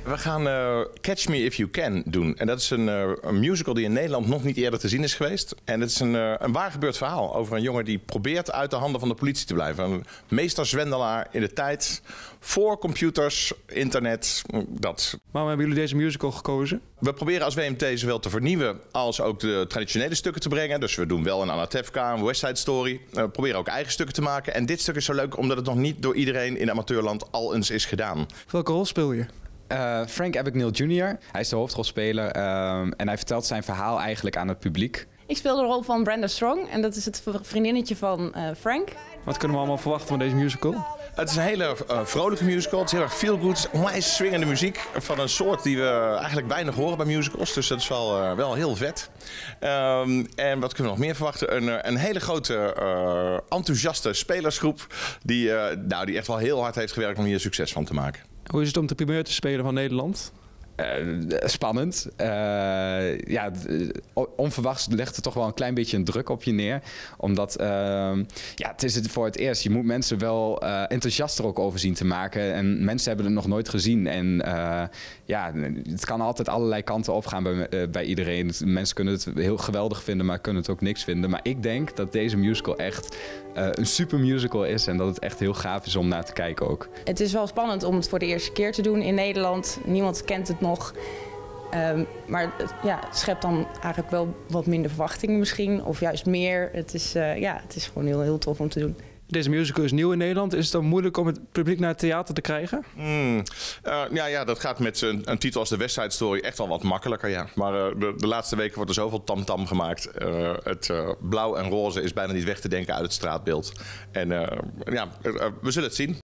We gaan Catch Me If You Can doen. En dat is een musical die in Nederland nog niet eerder te zien is geweest. En het is een waar gebeurd verhaal over een jongen die probeert uit de handen van de politie te blijven. Een meesterzwendelaar in de tijd voor computers, internet, dat. Waarom hebben jullie deze musical gekozen? We proberen als WMT zowel te vernieuwen als ook de traditionele stukken te brengen. Dus we doen wel een Anatevka, een West Side Story. We proberen ook eigen stukken te maken. En dit stuk is zo leuk omdat het nog niet door iedereen in amateurland al eens is gedaan. Welke rol speel je? Frank Abagnale Jr. Hij is de hoofdrolspeler en hij vertelt zijn verhaal eigenlijk aan het publiek. Ik speel de rol van Brenda Strong en dat is het vriendinnetje van Frank. Wat kunnen we allemaal verwachten van deze musical? Het is een hele vrolijke musical. Het is heel erg feel good. Het is onwijs swingende muziek van een soort die we eigenlijk weinig horen bij musicals. Dus dat is wel heel vet. En wat kunnen we nog meer verwachten? Een hele grote enthousiaste spelersgroep die echt wel heel hard heeft gewerkt om hier succes van te maken. Hoe is het om de primeur te spelen van Nederland? Spannend. Onverwachts legt er toch wel een klein beetje een druk op je neer. Omdat het is het voor het eerst. Je moet mensen wel enthousiast er ook over zien te maken. En mensen hebben het nog nooit gezien. En het kan altijd allerlei kanten opgaan bij iedereen. Mensen kunnen het heel geweldig vinden, maar kunnen het ook niks vinden. Maar ik denk dat deze musical echt een super musical is. En dat het echt heel gaaf is om naar te kijken ook. Het is wel spannend om het voor de eerste keer te doen in Nederland. Niemand kent het nog. Maar het schept dan eigenlijk wel wat minder verwachtingen misschien. Of juist meer. Het is gewoon heel, heel tof om te doen. Deze musical is nieuw in Nederland. Is het dan moeilijk om het publiek naar het theater te krijgen? Dat gaat met een titel als de West Side Story echt wel wat makkelijker. Ja. Maar de laatste weken wordt er zoveel tamtam gemaakt. Het blauw en roze is bijna niet weg te denken uit het straatbeeld. En we zullen het zien.